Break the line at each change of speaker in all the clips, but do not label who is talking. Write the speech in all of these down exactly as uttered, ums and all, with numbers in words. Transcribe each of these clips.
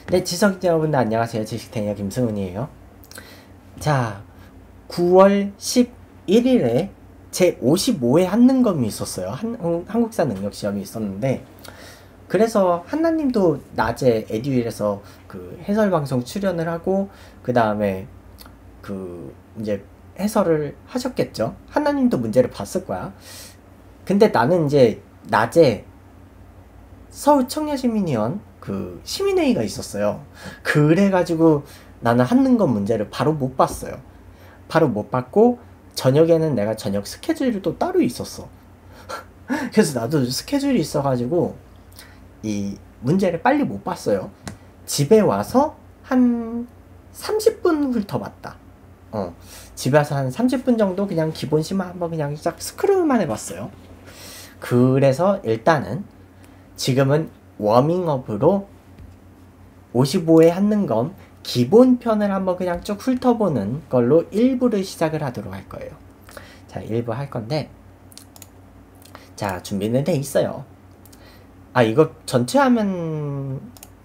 네, 지성자 여러분들 안녕하세요. 지식테니어 김승훈이에요. 자, 구월 십일일에 제오십오 회 한능검이 있었어요. 한, 음, 한국사 능력시험이 있었는데, 그래서 한나님도 낮에 에듀윌에서 그 해설방송 출연을 하고, 그 다음에 그 이제 해설을 하셨겠죠. 한나님도 문제를 봤을 거야. 근데 나는 이제 낮에 서울 청년시민위원 그 시민회의가 있었어요. 그래가지고 나는 한능검 문제를 바로 못 봤어요. 바로 못 봤고 저녁에는 내가 저녁 스케줄이 또 따로 있었어. 그래서 나도 스케줄이 있어가지고 이 문제를 빨리 못 봤어요. 집에 와서 한 삼십 분 훑어봤다. 어, 집에 와서 한 삼십 분 정도 그냥 기본 심화 한번 그냥 싹 스크롤만 해봤어요. 그래서 일단은 지금은 워밍업으로 오십오 회 한능검 기본편을 한번 그냥 쭉 훑어보는 걸로 일 부를 시작을 하도록 할 거예요. 자, 일 부 할 건데, 자, 준비는 돼 있어요. 아, 이거 전체 하면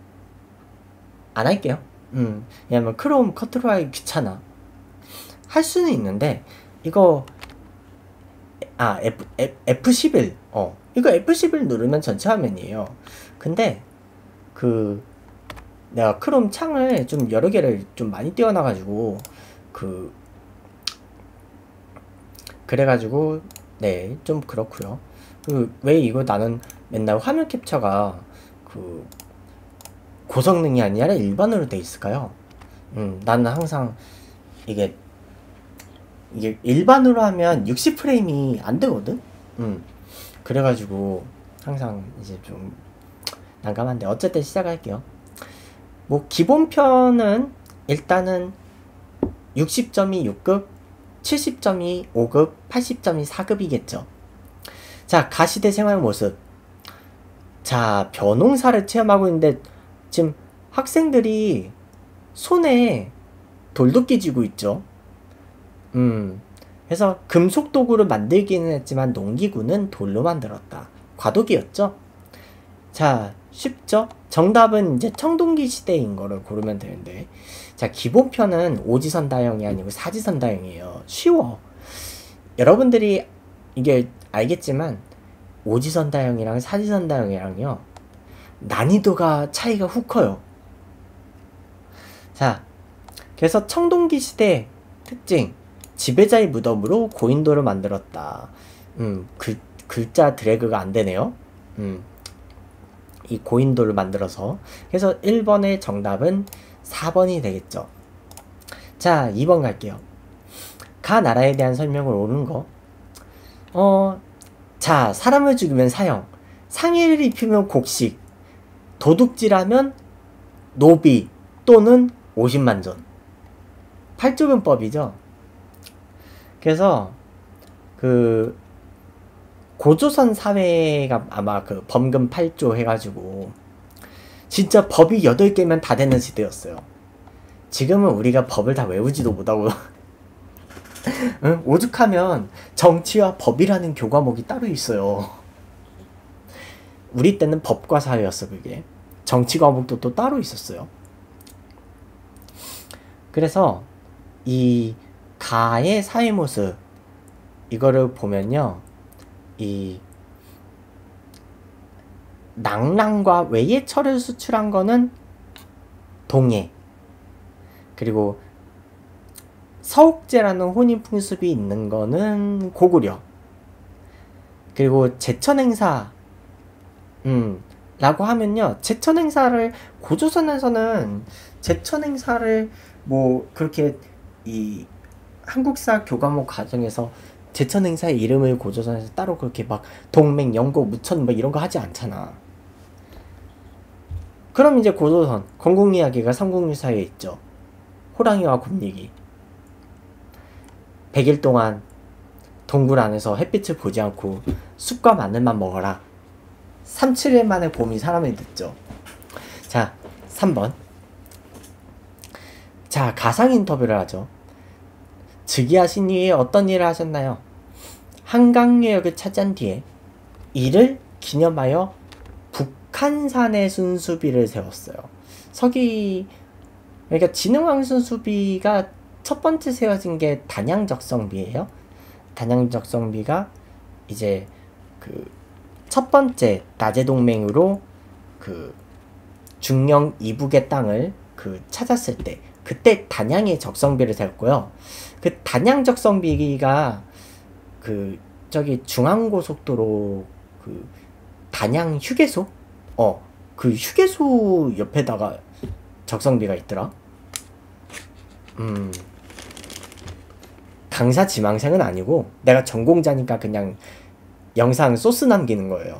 안 할게요. 음, 왜냐면 크롬 컨트롤 하기 귀찮아. 할 수는 있는데, 이거, 아, F, F, 에프 십일, 어, 이거 에프 십일 누르면 전체 화면이에요. 근데, 그, 내가 크롬 창을 좀 여러 개를 좀 많이 띄워놔가지고, 그, 그래가지고, 네, 좀 그렇고요. 그, 왜 이거 나는 맨날 화면 캡처가, 그, 고성능이 아니라 일반으로 돼 있을까요? 음, 나는 항상, 이게, 이게 일반으로 하면 육십 프레임이 안 되거든? 음, 그래가지고, 항상 이제 좀, 난감한데, 어쨌든 시작할게요. 뭐 기본편은 일단은 육십 점이 육 급, 칠십 점이 오 급, 팔십 점이 사 급이겠죠. 자, 가시대 생활 모습. 자, 벼농사를 체험하고 있는데 지금 학생들이 손에 돌도끼 쥐고 있죠. 음, 그래서 금속 도구를 만들기는 했지만 농기구는 돌로 만들었다. 과도기였죠. 자, 쉽죠? 정답은 이제 청동기 시대인 거를 고르면 되는데, 자, 기본편은 오지선다형이 아니고 사지선다형이에요. 쉬워. 여러분들이 이게 알겠지만 오지선다형이랑 사지선다형이랑요 난이도가 차이가 훅 커요. 자, 그래서 청동기 시대 특징, 지배자의 무덤으로 고인돌을 만들었다. 음, 글, 글자 드래그가 안 되네요. 음. 이 고인돌을 만들어서. 그래서 일 번의 정답은 사 번이 되겠죠. 자, 이 번 갈게요. 가 나라에 대한 설명을 옳은 거. 어, 자, 사람을 죽이면 사형, 상해를 입히면 곡식, 도둑질하면 노비 또는 오십만 전. 팔조변법이죠. 그래서 그 고조선 사회가 아마 그 범금 팔 조 해가지고 진짜 법이 여덟 개면 다 되는 시대였어요. 지금은 우리가 법을 다 외우지도 못하고 응? 오죽하면 정치와 법이라는 교과목이 따로 있어요. 우리 때는 법과 사회였어. 그게 정치 과목도 또 따로 있었어요. 그래서 이 가의 사회 모습 이거를 보면요, 이 낭랑과 외예철을 수출한 거는 동해, 그리고 서옥제라는 혼인 풍습이 있는 거는 고구려, 그리고 제천행사 음 라고 하면요, 제천행사를 고조선에서는 제천행사를 뭐 그렇게 이 한국사 교과목 과정에서 제천행사의 이름을 고조선에서 따로 그렇게 막 동맹, 영고, 무천 뭐 이런 거 하지 않잖아. 그럼 이제 고조선 건국이야기가 삼국유 사이에 있죠. 호랑이와 곰리기. 백 일 동안 동굴 안에서 햇빛을 보지 않고 쑥과 마늘만 먹어라. 삼, 칠 일 만에 봄이 사람을 듣죠. 자, 삼 번. 자, 가상 인터뷰를 하죠. 즉위하신 이후에 어떤 일을 하셨나요? 한강유역을 차지한 뒤에 이를 기념하여 북한 북한산에 순수비를 세웠어요. 서기 그러니까 진흥왕 순수비가 첫 번째 세워진 게 단양적성비예요. 단양적성비가 이제 그 첫 번째 나제동맹으로 그 중령 이북의 땅을 그 찾았을 때 그때 단양에 적성비를 세웠고요. 그 단양 적성비가 그 저기 중앙고속도로 그 단양 휴게소 어 그 휴게소 옆에다가 적성비가 있더라. 음 강사 지망생은 아니고 내가 전공자니까 그냥 영상 소스 남기는 거예요.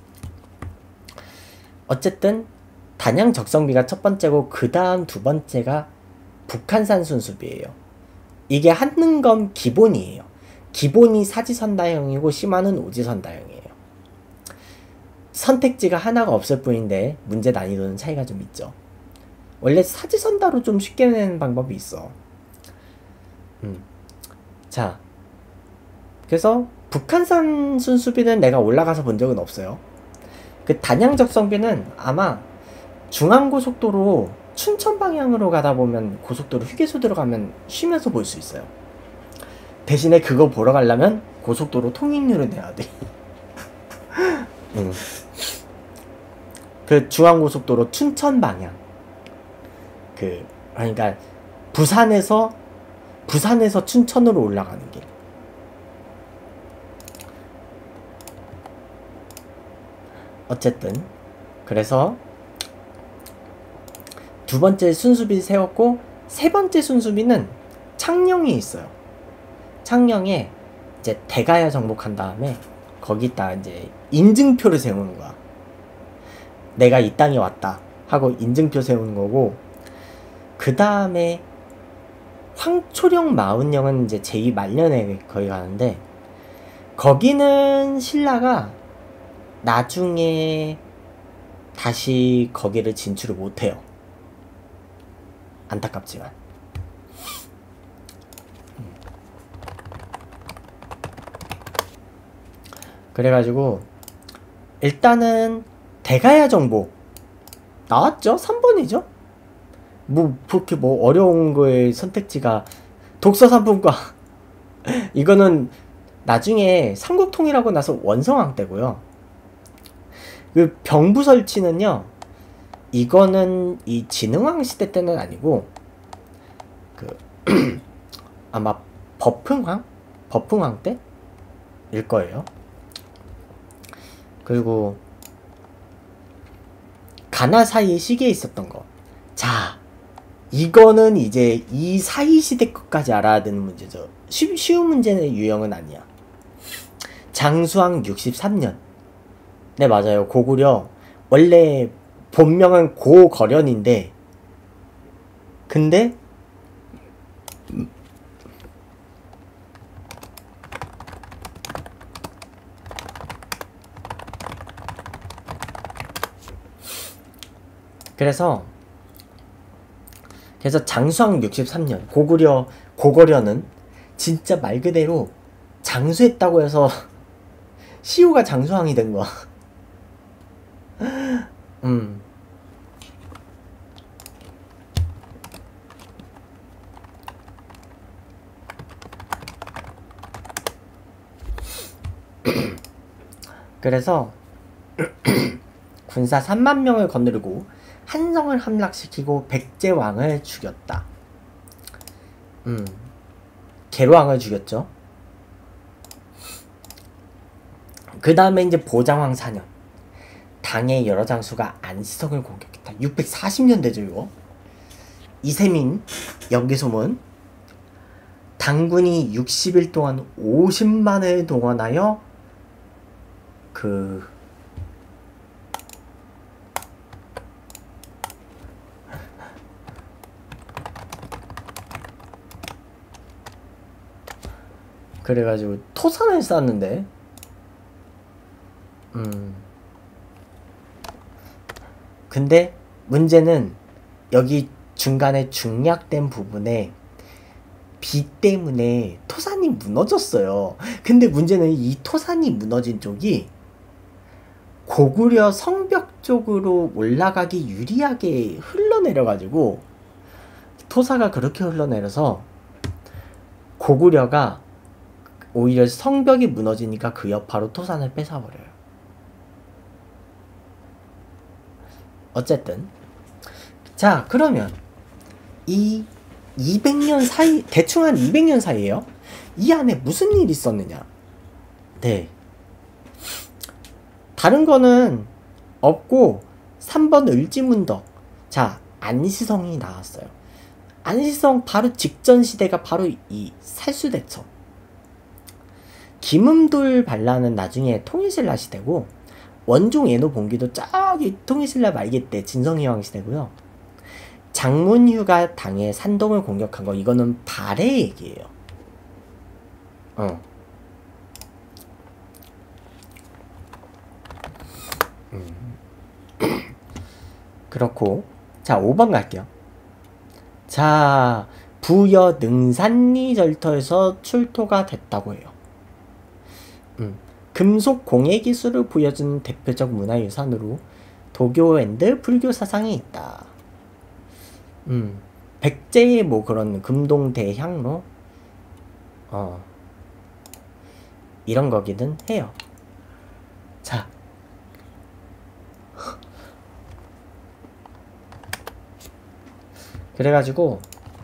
어쨌든 단양 적성비가 첫 번째고 그 다음 두 번째가 북한산 순수비예요. 이게 한능검 기본이에요. 기본이 사지선다형이고 심화는 오지선다형이에요. 선택지가 하나가 없을 뿐인데 문제 난이도는 차이가 좀 있죠. 원래 사지선다로 좀 쉽게 내는 방법이 있어. 음. 자, 그래서 북한산 순수비는 내가 올라가서 본 적은 없어요. 그 단양 적성비는 아마 중앙고속도로 춘천 방향으로 가다 보면 고속도로 휴게소 들어가면 쉬면서 볼 수 있어요. 대신에 그거 보러 가려면 고속도로 통행료를 내야 돼. 응. 그 중앙고속도로 춘천 방향. 그 그러니까 부산에서 부산에서 춘천으로 올라가는 길. 어쨌든 그래서 두 번째 순수비 세웠고 세 번째 순수비는 창녕에 있어요. 창녕에 이제 대가야 정복한 다음에 거기다 이제 인증표를 세우는 거야. 내가 이 땅에 왔다 하고 인증표 세우는 거고, 그 다음에 황초령 마운령은 이제 제이 말년에 거기 가는데, 거기는 신라가 나중에 다시 거기를 진출을 못해요. 안타깝지만. 그래가지고 일단은 대가야 정복 나왔죠? 삼 번이죠? 뭐 그렇게 뭐 어려운 거의 선택지가 독서 삼분과 이거는 나중에 삼국통일하고 나서 원성왕 때고요. 그 병부 설치는요, 이거는 이 진흥왕 시대 때는 아니고 그 아마 버풍왕? 버풍왕 때일 거예요. 그리고 가나 사이에 시기에 있었던 거. 자, 이거는 이제 이 사이 시대 것까지 알아야 되는 문제죠. 쉬, 쉬운 문제의 유형은 아니야. 장수왕 육십삼 년. 네, 맞아요. 고구려. 원래 본명은 고거련인데, 근데 그래서 그래서 장수왕 육십삼 년 고구려 고거련은 진짜 말 그대로 장수했다고 해서 시우가 장수왕이 된 거야. 음. 그래서 군사 삼만 명을 거느리고 한성을 함락시키고 백제왕을 죽였다. 음, 계로왕을 죽였죠. 그 다음에 이제 보장왕 사 년. 당의 여러 장수가 안시성을 공격했다. 육백사십 년 되죠, 이거. 이세민 연기소문. 당군이 육십 일 동안 오십만을 동원하여 그 그래가지고 토산을 쌌는데, 음 근데 문제는 여기 중간에 중략된 부분에 비 때문에 토산이 무너졌어요. 근데 문제는 이 토산이 무너진 쪽이 고구려 성벽 쪽으로 올라가기 유리하게 흘러내려가지고 토사가 그렇게 흘러내려서 고구려가 오히려 성벽이 무너지니까 그 여파로 토산을 뺏어버려요. 어쨌든 자, 그러면 이 이백 년 사이, 대충 한 이백 년 사이에요. 이 안에 무슨 일이 있었느냐? 네, 다른 거는 없고 삼 번 을지문덕. 자, 안시성이 나왔어요. 안시성 바로 직전 시대가 바로 이 살수대첩. 김음돌 반란은 나중에 통일신라 시대고, 원종 애노 봉기도 저기 통일신라 말기 때 진성희왕 시대고요. 장문휴가 당해 산동을 공격한 거, 이거는 발해 얘기예요. 어. 음. 그렇고, 자, 오 번 갈게요. 자, 부여 능산리 절터에서 출토가 됐다고 해요. 음. 금속 공예 기술을 보여주는 대표적 문화유산으로 도교 앤드 불교 사상이 있다. 음. 백제의 뭐 그런 금동대 향로, 어, 이런 거기는 해요. 자, 그래가지고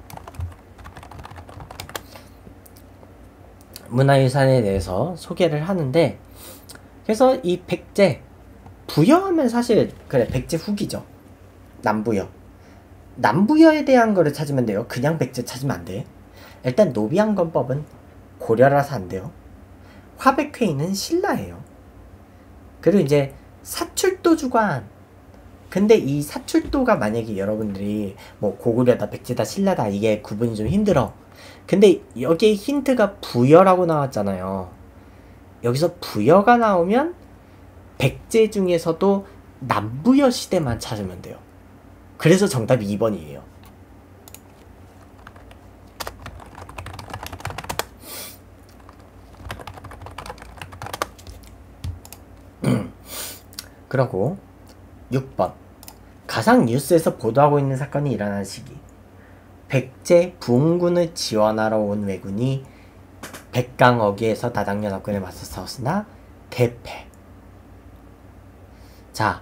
문화유산에 대해서 소개를 하는데, 그래서 이 백제 부여하면 사실 그래 백제 후기죠. 남부여. 남부여에 대한 거를 찾으면 돼요. 그냥 백제 찾으면 안 돼. 일단 노비안건법은 고려라서 안 돼요. 화백회의는 신라예요. 그리고 이제 사출도 주관. 근데 이 사출도가 만약에 여러분들이 뭐 고구려다 백제다 신라다 이게 구분이 좀 힘들어. 근데 여기에 힌트가 부여라고 나왔잖아요. 여기서 부여가 나오면 백제 중에서도 남부여 시대만 찾으면 돼요. 그래서 정답이 이 번이에요. 그러고 육 번, 가상 뉴스에서 보도하고 있는 사건이 일어난 시기. 백제 부흥군을 지원하러 온 왜군이 백강어기에서 다당연합군에 맞서 싸웠으나 대패. 자,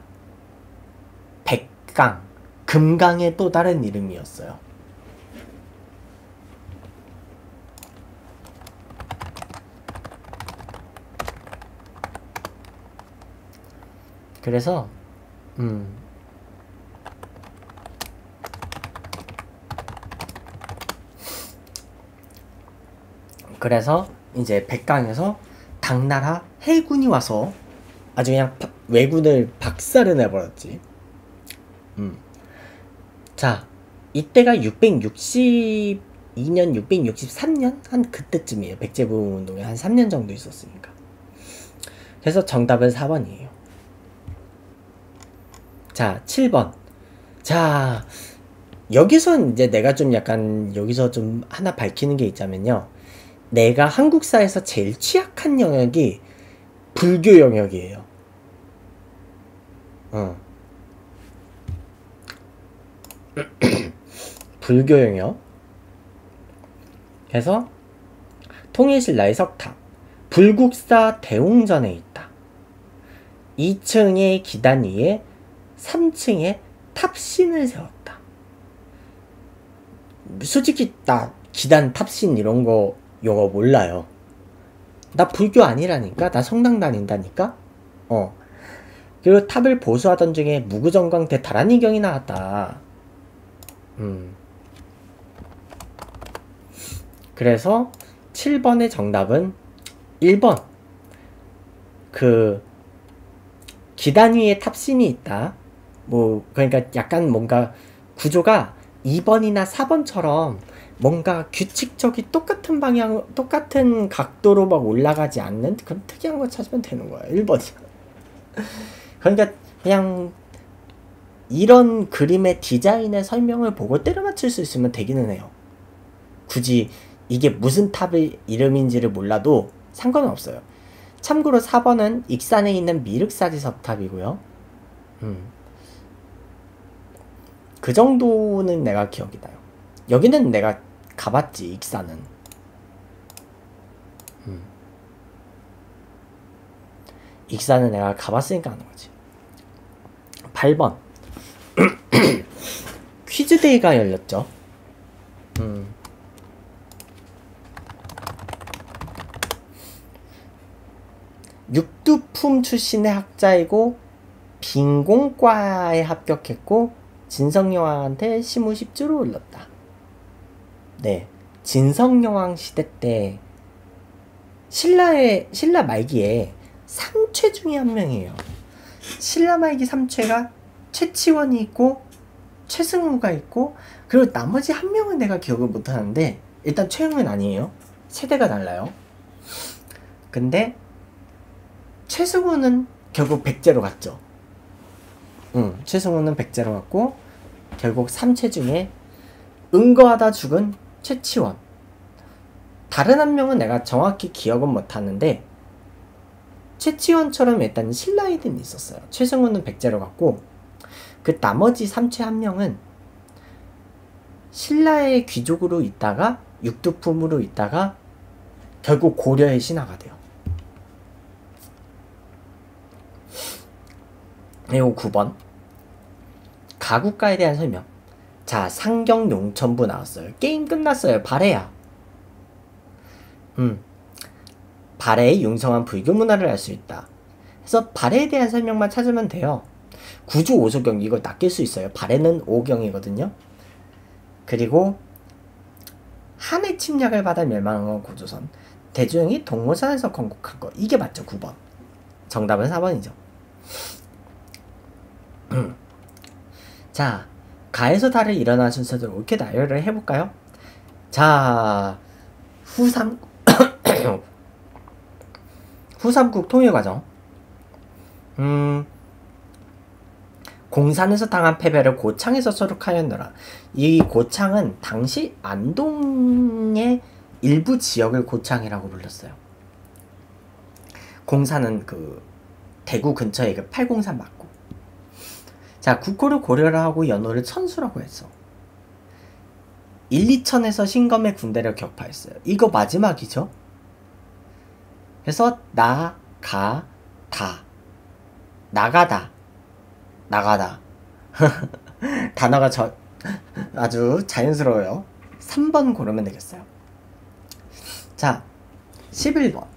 백강, 금강의 또 다른 이름이었어요. 그래서 음 그래서 이제 백강에서 당나라 해군이 와서 아주 그냥 파, 왜군을 박살을 내버렸지. 음. 자, 이때가 육백육십이 년, 육백육십삼 년? 한 그때쯤이에요. 백제부흥운동에 한 삼 년 정도 있었으니까. 그래서 정답은 사 번이에요. 자, 칠 번. 자, 여기서 이제 내가 좀 약간 여기서 좀 하나 밝히는 게 있자면요. 내가 한국사에서 제일 취약한 영역이 불교 영역이에요. 어. 불교 영역. 그래서 통일신라의 석탑, 불국사 대웅전에 있다. 이 층의 기단 위에 삼 층에 탑신을 세웠다. 솔직히 나 기단 탑신 이런 거 용어 몰라요. 나 불교 아니라니까. 나 성당 다닌다니까. 어. 그리고 탑을 보수하던 중에 무구정광 대다란이경이 나왔다. 음. 그래서 칠 번의 정답은 일 번. 그 기단 위에 탑신이 있다. 뭐 그러니까 약간 뭔가 구조가 이 번이나 사 번처럼 뭔가 규칙적이 똑같은 방향, 똑같은 각도로 막 올라가지 않는 그런 특이한 거 찾으면 되는 거야. 일 번이야. 그러니까 그냥 이런 그림의 디자인의 설명을 보고 때려 맞출 수 있으면 되기는 해요. 굳이 이게 무슨 탑의 이름인지를 몰라도 상관은 없어요. 참고로 사 번은 익산에 있는 미륵사지 석탑이고요. 음. 그 정도는 내가 기억이 나요. 여기는 내가 가봤지, 익산은. 음. 익산은 내가 가봤으니까 하는 거지. 팔 번. 퀴즈데이가 열렸죠. 음. 육두품 출신의 학자이고 빈공과에 합격했고 진성여왕한테 시무십주로 올랐다. 네, 진성여왕 시대 때 신라의 신라 말기에 삼최 중에 한 명이에요. 신라 말기 삼최가 최치원이 있고 최승우가 있고 그리고 나머지 한 명은 내가 기억을 못하는데 일단 최응은 아니에요. 세대가 달라요. 근데 최승우는 결국 백제로 갔죠. 응, 최승우는 백제로 갔고 결국 삼최 중에 응거하다 죽은 최치원. 다른 한 명은 내가 정확히 기억은 못하는데 최치원처럼 일단 신라이든 있었어요. 최승우는 백제로 갔고 그 나머지 삼최 한 명은 신라의 귀족으로 있다가 육두품으로 있다가 결국 고려의 신하가 돼요. 그리고 구 번 가국가에 대한 설명. 자, 상경용천부 나왔어요. 게임 끝났어요. 발해야. 음, 발해의 융성한 불교 문화를 알 수 있다. 그래서 발해에 대한 설명만 찾으면 돼요. 구주 오소경 이걸 낚일 수 있어요. 발해는 오경이거든요. 그리고 한의 침략을 받아 멸망한 건 고조선. 대조영이 동호산에서 건국한 거. 이게 맞죠. 구 번. 정답은 사 번이죠. 음. 자, 가에서 달을 일어난 순서대로 옳게 나열을 해볼까요? 자, 후삼 후삼국 통일과정. 음, 공산에서 당한 패배를 고창에서 소록하였노라. 이 고창은 당시 안동의 일부 지역을 고창이라고 불렀어요. 공산은 그 대구 근처에 그 팔공산 맞고. 자, 국호를 고려를 하고 연호를 천수라고 했어. 일, 이천에서 신검의 군대를 격파했어요. 이거 마지막이죠. 그래서 나, 가, 다. 나가다. 나가다. 단어가 저, 아주 자연스러워요. 삼 번 고르면 되겠어요. 자, 십일 번.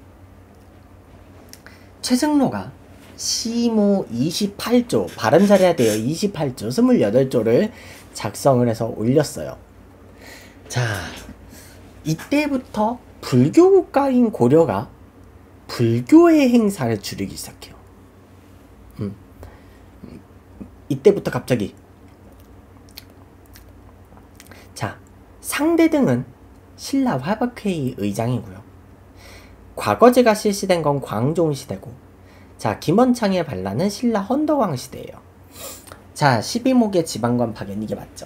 최승로가 시모 이십팔 조, 발음 잘해야 돼요. 이십팔 조, 이십팔 조를 작성을 해서 올렸어요. 자, 이때부터 불교 국가인 고려가 불교의 행사를 줄이기 시작해요. 음. 이때부터 갑자기. 자, 상대등은 신라 화백회의 의장이고요. 과거제가 실시된 건 광종 시대고, 자, 김원창의 반란은 신라 헌덕왕 시대예요. 자, 십이 목의 지방관 파견, 이게 맞죠.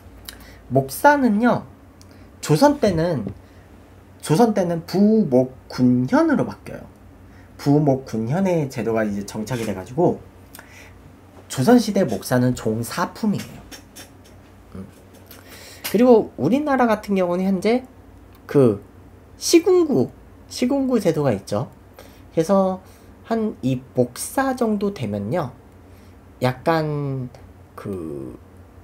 목사는요, 조선 때는 조선 때는 부목군현으로 바뀌어요. 부목군현의 제도가 이제 정착이 돼가지고 조선시대 목사는 종사품이에요. 음. 그리고 우리나라 같은 경우는 현재 그 시군구 시군구 제도가 있죠. 그래서 한 이 목사 정도 되면요, 약간 그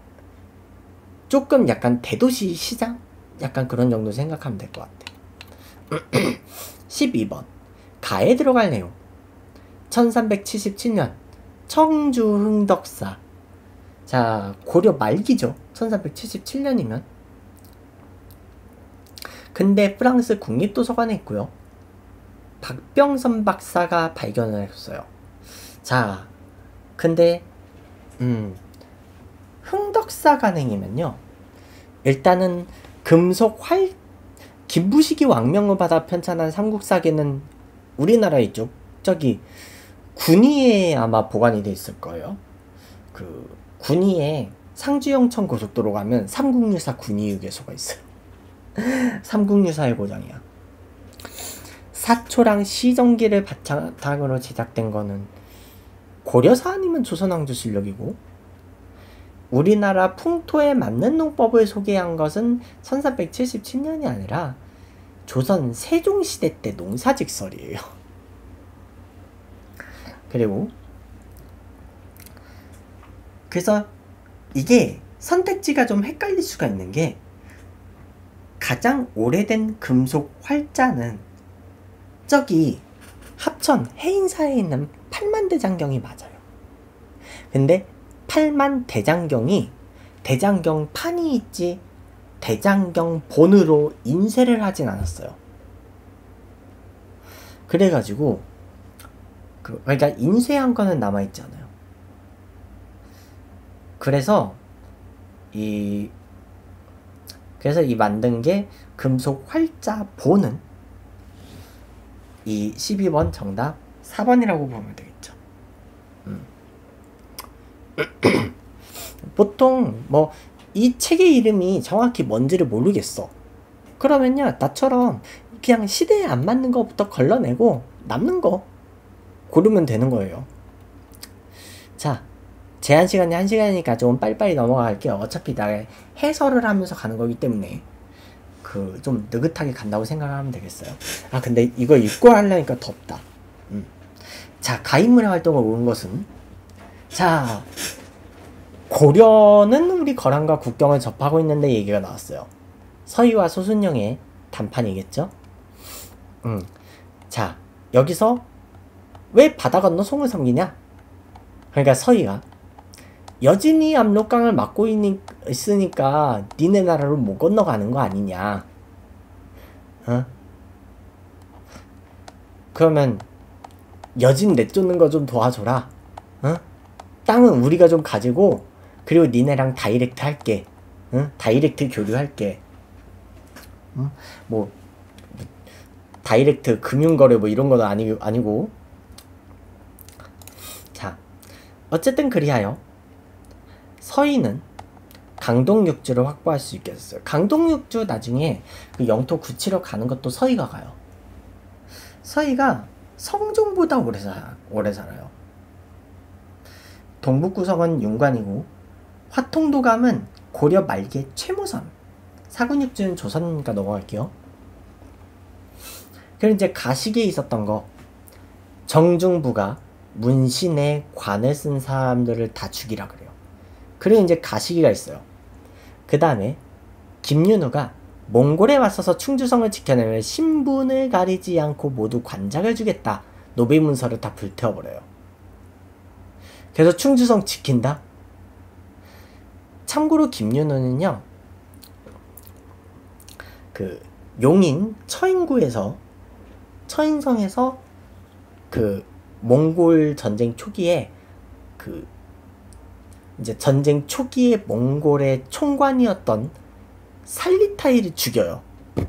조금 약간 대도시 시장? 약간 그런 정도 생각하면 될 것 같아요. 십이 번 가에 들어갈 내용. 천삼백칠십칠 년 청주 흥덕사. 자, 고려 말기죠. 천삼백칠십칠 년이면. 근데 프랑스 국립도서관에 있고요. 박병선 박사가 발견을 했어요. 자, 근데 음 흥덕사 간행이면요, 일단은 금속 활 김부식이 왕명을 받아 편찬한 삼국사기는 우리나라에 있죠. 저기 군위에 아마 보관이 돼 있을 거예요. 그 군위에 상주영천 고속도로 가면 삼국유사 군위휴게소가 있어요. 삼국유사의 고장이야. 사초랑 시정기를 바탕으로 제작된 거는 고려사 아니면 조선왕조 실록이고, 우리나라 풍토에 맞는 농법을 소개한 것은 천삼백칠십칠 년이 아니라 조선 세종시대 때 농사직설이에요. 그리고 그래서 이게 선택지가 좀 헷갈릴 수가 있는 게, 가장 오래된 금속 활자는 저기 합천 해인사에 있는 팔만대장경이 맞아요. 근데 팔만대장경이 대장경 판이 있지 대장경 본으로 인쇄를 하진 않았어요. 그래가지고 그 그러니까 인쇄한 거는 남아있잖아요. 그래서 이 그래서 이 만든 게 금속 활자 본은 이 십이 번 정답 사 번이라고 보면 되겠죠. 음. 보통 뭐 이 책의 이름이 정확히 뭔지를 모르겠어. 그러면요, 나처럼 그냥 시대에 안 맞는 거부터 걸러내고 남는 거 고르면 되는 거예요. 자, 제한 시간이 한 시간이니까 좀 빨리빨리 넘어갈게요. 어차피 나 해설을 하면서 가는 거기 때문에 그 좀 느긋하게 간다고 생각을 하면 되겠어요. 아, 근데 이거 읽고 하려니까 덥다. 음. 자, 가인문의 활동을 온 것은, 자, 고려는 우리 거란과 국경을 접하고 있는데 얘기가 나왔어요. 서희와 소순영의 단판이겠죠? 음. 자, 여기서 왜 바다 건너 송을 섬기냐? 그러니까 서희가 여진이 압록강을 막고 있니, 있으니까 니네 나라로 못 건너가는 거 아니냐? 어? 그러면 여진 내쫓는 거 좀 도와줘라. 어? 땅은 우리가 좀 가지고, 그리고 니네랑 다이렉트 할게. 어? 다이렉트 교류할게. 어? 뭐 다이렉트 금융거래 뭐 이런 건 아니, 아니고. 자, 어쨌든 그리하여 서희는 강동육주를 확보할 수 있게 됐어요. 강동육주 나중에 그 영토 구치러 가는 것도 서희가 가요. 서희가 성종보다 오래, 사, 오래 살아요. 동북구성은 윤관이고, 화통도감은 고려 말기의 최무선, 사군육주는 조선이니까 넘어갈게요. 그리고 이제 가시기에 있었던 거, 정중부가 문신에 관을 쓴 사람들을 다 죽이라 그래요. 그리고 이제 가시기가 있어요. 그 다음에 김윤우가 몽골에 맞서서 충주성을 지켜내면 신분을 가리지 않고 모두 관작을 주겠다. 노비문서를 다 불태워버려요. 그래서 충주성 지킨다? 참고로 김윤우는요, 그 용인 처인구에서 처인성에서 그 몽골 전쟁 초기에 그 이제 전쟁 초기에 몽골의 총관이었던 살리타이를 죽여요.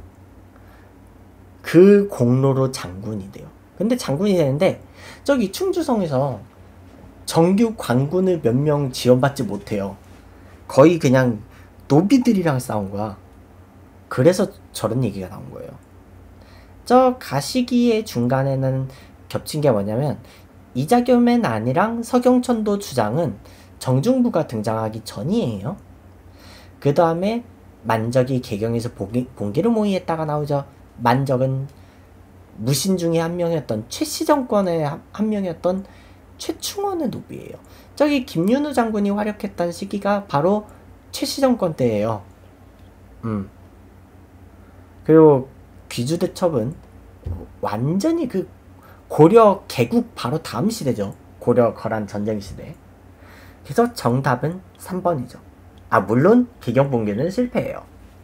그 공로로 장군이 돼요. 근데 장군이 되는데 저기 충주성에서 정규 관군을 몇 명 지원받지 못해요. 거의 그냥 노비들이랑 싸운 거야. 그래서 저런 얘기가 나온 거예요. 저 가시기의 중간에는 겹친 게 뭐냐면, 이자겸의 난이랑 서경천도 주장은 정중부가 등장하기 전이에요. 그 다음에 만적이 개경에서 봉기를 모의했다가 나오죠. 만적은 무신 중에 한 명이었던 최씨 정권의 한 명이었던 최충원의 노비예요. 저기 김윤우 장군이 활약했던 시기가 바로 최씨 정권 때예요. 음. 그리고 귀주대첩은 완전히 그 고려 개국 바로 다음 시대죠. 고려 거란 전쟁 시대. 그래서 정답은 삼 번이죠. 아, 물론 비경봉기는 실패해요.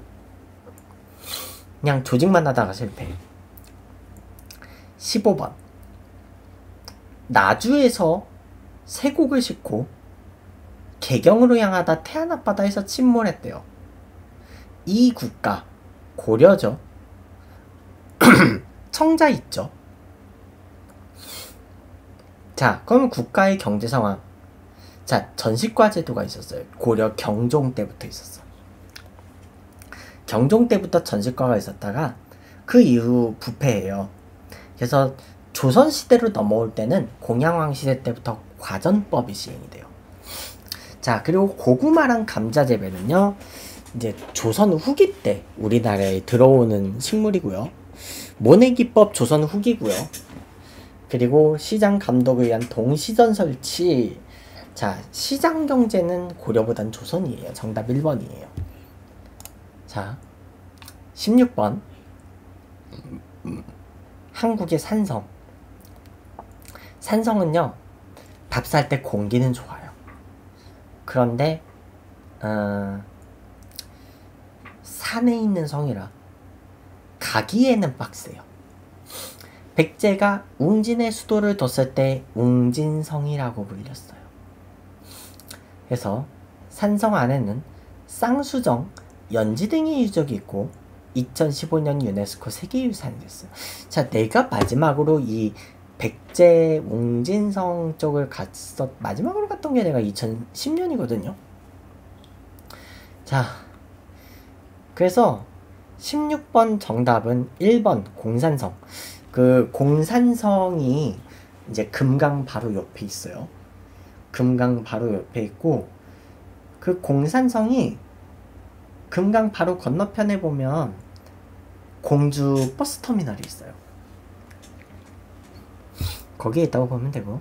그냥 조직만 하다가 실패. 십오 번. 나주에서 세곡을 싣고 개경으로 향하다 태안 앞바다에서 침몰했대요. 이 국가 고려죠. 청자 있죠. 자, 그럼 국가의 경제 상황. 자, 전시과 제도가 있었어요. 고려 경종 때부터 있었어. 경종 때부터 전시과가 있었다가 그 이후 부패해요. 그래서 조선시대로 넘어올 때는 공양왕 시대 때부터 과전법이 시행이 돼요. 자, 그리고 고구마랑 감자 재배는요, 이제 조선 후기 때 우리나라에 들어오는 식물이고요. 모내기법 조선 후기고요. 그리고 시장 감독을 위한 동시전 설치. 자, 시장 경제는 고려보단 조선이에요. 정답 일 번이에요. 자, 십육 번. 한국의 산성. 산성은요, 답살 때 공기는 좋아요. 그런데 어, 산에 있는 성이라 가기에는 빡세요. 백제가 웅진의 수도를 뒀을 때 웅진성이라고 불렸어요. 그래서 산성 안에는 쌍수정, 연지 등의 유적이 있고 이천십오 년 유네스코 세계유산이 됐어요. 자, 내가 마지막으로 이 백제 웅진성 쪽을 갔었 마지막으로 갔던 게 내가 이천십 년이거든요. 자, 그래서 십육 번 정답은 일 번 공산성. 그 공산성이 이제 금강 바로 옆에 있어요. 금강 바로 옆에 있고, 그 공산성이 금강 바로 건너편에 보면 공주 버스터미널이 있어요. 거기에 있다고 보면 되고,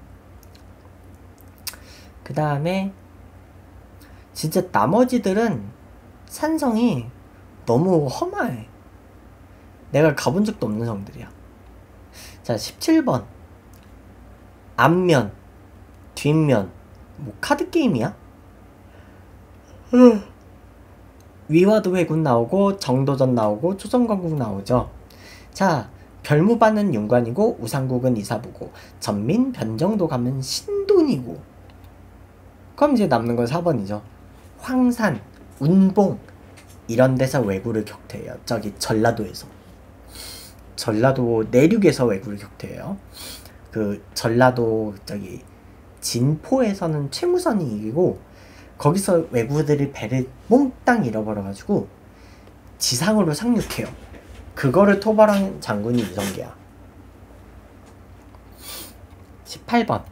그 다음에 진짜 나머지들은 산성이 너무 험해. 내가 가본 적도 없는 성들이야. 자, 십칠 번 앞면, 뒷면, 뭐 카드게임이야? 위화도 회군 나오고 정도전 나오고 조선건국 나오죠. 자, 별무반은 윤관이고 우상국은 이사부고 전민 변정도 가면 신돈이고, 그럼 이제 남는 건 사 번이죠. 황산, 운봉 이런 데서 왜구를 격퇴해요. 저기 전라도에서. 전라도 내륙에서 왜구를 격퇴해요. 그 전라도 저기 진포에서는 최무선이 이기고, 거기서 왜구들이 배를 몽땅 잃어버려가지고 지상으로 상륙해요. 그거를 토벌한 장군이 이성계야. 십팔 번.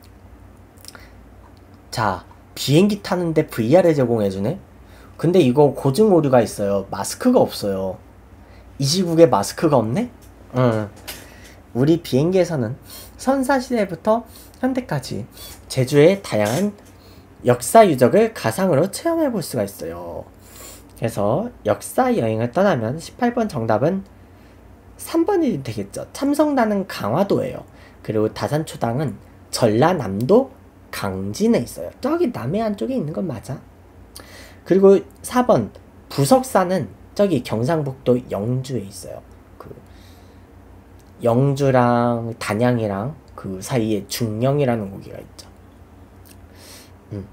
자, 비행기 타는데 브이알을 제공해주네? 근데 이거 고증 오류가 있어요. 마스크가 없어요. 이 시국에 마스크가 없네? 응. 우리 비행기에서는 선사시대부터 현대까지 제주의 다양한 역사 유적을 가상으로 체험해 볼 수가 있어요. 그래서 역사 여행을 떠나면 십팔 번 정답은 삼 번이 되겠죠. 참성단은 강화도예요. 그리고 다산초당은 전라남도 강진에 있어요. 저기 남해안 쪽에 있는 건 맞아. 그리고 사 번 부석사는 저기 경상북도 영주에 있어요. 그 영주랑 단양이랑 그 사이에 중령이라는 고기가 있죠. 음.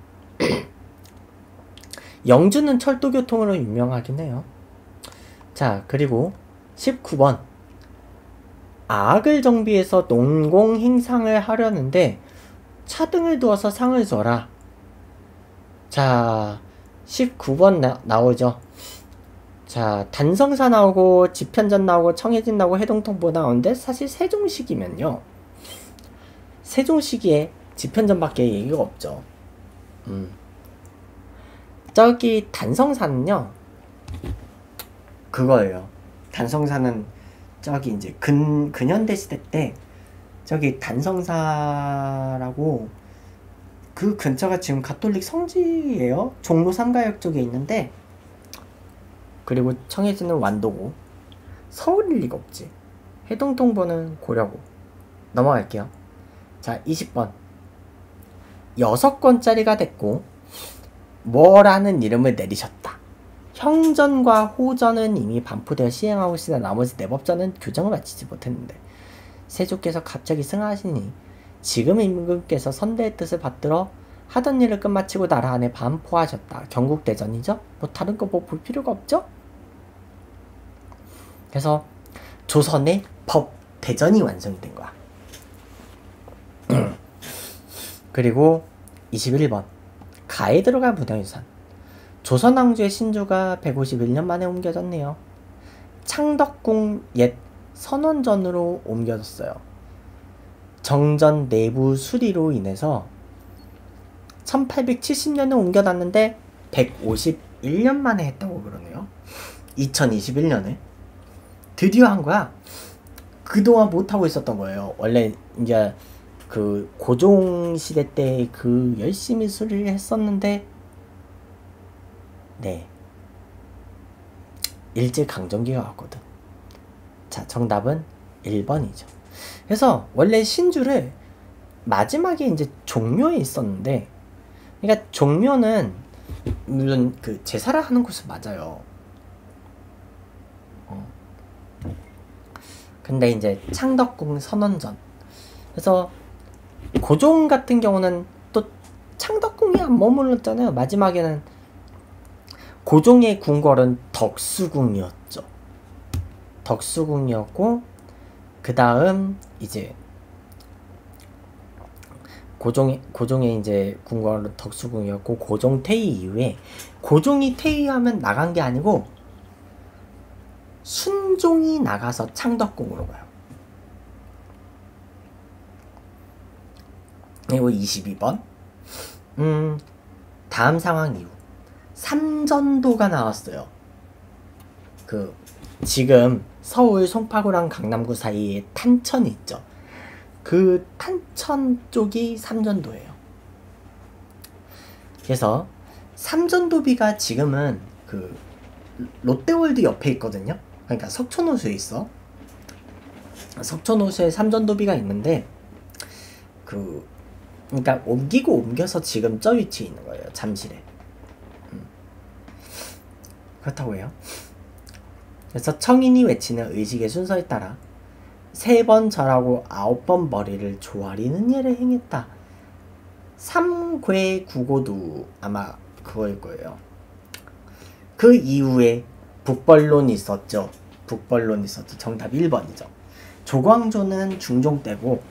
영주는 철도교통으로 유명하긴 해요. 자, 그리고 십구 번 아악을 정비해서 농공 행상을 하려는데 차등을 두어서 상을 줘라. 자, 십구 번 나, 나오죠. 자, 단성사 나오고 지편전 나오고 청해진 나오고 해동통보 나오는데, 사실 세종시기면요, 세종시기에 지편전밖에 얘기가 없죠. 음. 저기 단성사는요, 그거예요. 단성사는 저기 이제 근 근현대 시대 때 저기 단성사라고 그 근처가 지금 가톨릭 성지예요. 종로 삼가역 쪽에 있는데, 그리고 청해진은 완도고 서울일 리가 없지. 해동통보는 고려고. 넘어갈게요. 자, 이십 번 여섯 권짜리가 됐고 뭐라는 이름을 내리셨다. 형전과 호전은 이미 반포되어 시행하고 있으나 나머지 네 법전은 규정을 마치지 못했는데, 세조께서 갑자기 승하하시니 지금 임금께서 선대의 뜻을 받들어 하던 일을 끝마치고 나라 안에 반포하셨다. 경국대전이죠? 뭐 다른 거 뭐 볼 필요가 없죠? 그래서 조선의 법 대전이 완성이 된 거야. 그리고 이십일 번 가에 들어갈 문화유산. 조선왕조의 신주가 백오십일 년 만에 옮겨졌네요. 창덕궁 옛 선원전으로 옮겨졌어요. 정전 내부 수리로 인해서 천팔백칠십 년에 옮겨놨는데 백오십일 년 만에 했다고 그러네요. 이천이십일 년에 드디어 한 거야. 그동안 못하고 있었던 거예요. 원래 이제 그 고종 시대 때 그 열심히 수리를 했었는데, 네, 일제강점기가 왔거든. 자, 정답은 일 번이죠. 그래서 원래 신주를 마지막에 이제 종묘에 있었는데, 그러니까 종묘는 물론 그 제사를 하는 곳은 맞아요. 어. 근데 이제 창덕궁 선원전. 그래서 고종 같은 경우는 또 창덕궁에 안 머물렀잖아요. 마지막에는 고종의 궁궐은 덕수궁이었죠. 덕수궁이었고, 그 다음 이제 고종의 고종의 이제 궁궐은 덕수궁이었고, 고종 퇴위 이후에, 고종이 퇴위하면 나간 게 아니고 순종이 나가서 창덕궁으로 가요. 그리고 이십이 번 음 다음 상황 이후 삼전도가 나왔어요. 그 지금 서울 송파구랑 강남구 사이에 탄천이 있죠. 그 탄천 쪽이 삼전도예요. 그래서 삼전도비가 지금은 그 롯데월드 옆에 있거든요. 그러니까 석촌호수에 있어. 석촌호수에 삼전도비가 있는데, 그 그러니까 옮기고 옮겨서 지금 저 위치에 있는 거예요. 잠실에. 음. 그렇다고 해요. 그래서 청인이 외치는 의식의 순서에 따라 세 번 절하고 아홉 번 머리를 조아리는 예를 행했다. 삼괴구고두 아마 그거일 거예요. 그 이후에 북벌론이 있었죠. 북벌론이 있었죠. 정답 일 번이죠. 조광조는 중종 때고,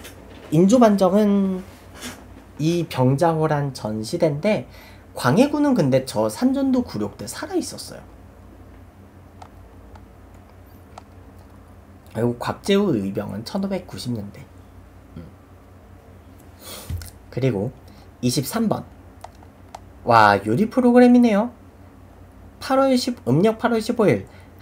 인조반정은 이 병자호란 전 시대인데, 광해군은 근데 저 산전도 굴욕 때 살아있었어요. 그리고 곽재우 의병은 천오백구십 년대. 음. 그리고 이십삼 번. 와, 요리 프로그램이네요. 팔월 십, 음력 팔월 십오일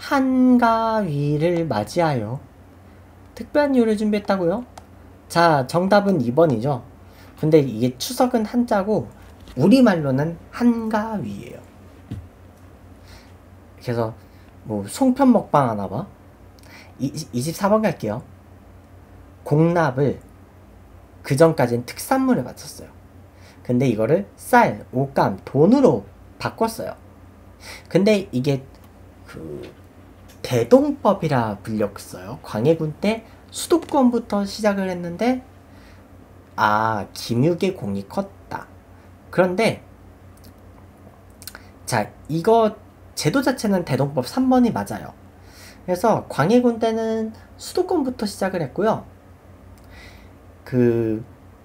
한가위를 맞이하여 특별한 요리를 준비했다고요? 자, 정답은 이 번이죠. 근데 이게 추석은 한자고 우리말로는 한가위예요. 그래서 뭐 송편 먹방 하나봐. 이십사 번 갈게요. 공납을 그전까지는 특산물을 바쳤어요. 근데 이거를 쌀, 옷감, 돈으로 바꿨어요. 근데 이게 그 대동법이라 불렸어요. 광해군 때 수도권부터 시작을 했는데, 아, 김유의 공이 컸다. 그런데 자, 이거 제도 자체는 대동법 삼 번이 맞아요. 그래서 광해군 때는 수도권부터 시작을 했고요. 그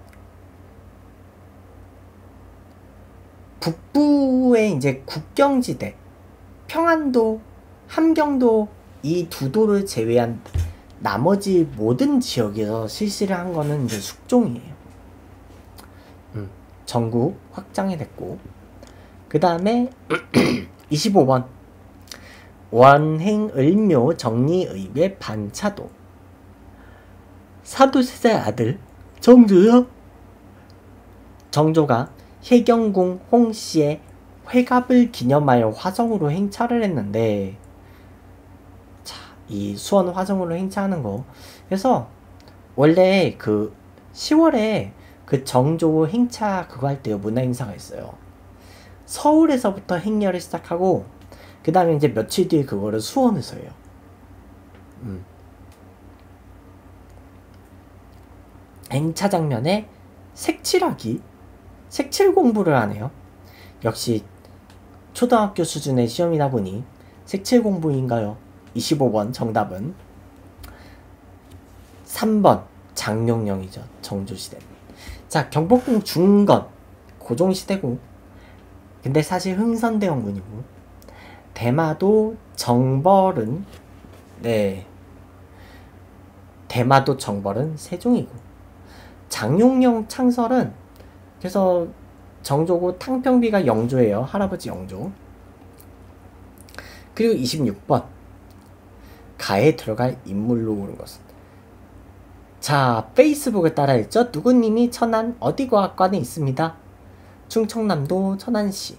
북부의 이제 국경지대, 평안도, 함경도 이 두 도를 제외한 나머지 모든 지역에서 실시를 한 거는 이제 숙종이에요. 음, 전국 확장이 됐고, 그 다음에 이십오 번 원행을묘 정리의외 반차도. 사도세자의 아들 정조요. 정조가 혜경궁 홍씨의 회갑을 기념하여 화성으로 행차를 했는데, 자, 이 수원 화성으로 행차하는 거. 그래서 원래 그 시월에 그 정조 행차 그거 할 때 문화 행사가 있어요. 서울에서부터 행렬을 시작하고, 그 다음에 이제 며칠 뒤에 그거를 수원에서 해요. 음. 행차 장면에 색칠하기, 색칠 공부를 하네요. 역시 초등학교 수준의 시험이다 보니 색칠 공부인가요? 이십오 번 정답은 삼 번 장룡령이죠. 정조시대. 자, 경복궁 중건 고종시대고, 근데 사실 흥선대원군이고, 대마도 정벌은 네 대마도 정벌은 세종이고, 장용령 창설은 그래서 정조고 탕평비가 영조예요. 할아버지 영조. 그리고 이십육 번 가에 들어갈 인물로 오른 것은, 자, 페이스북을 따라했죠. 누구님이 천안 어디과학관에 있습니다. 충청남도 천안시.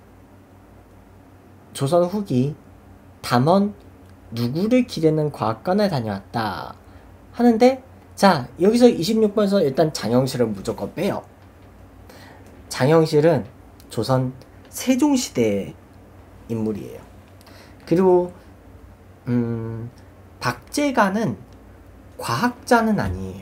조선 후기 담원 누구를 기르는 과학관을 다녀왔다 하는데, 자, 여기서 이십육 번에서 일단 장영실은 무조건 빼요. 장영실은 조선 세종시대의 인물이에요. 그리고 음, 박제가는 과학자는 아니에요.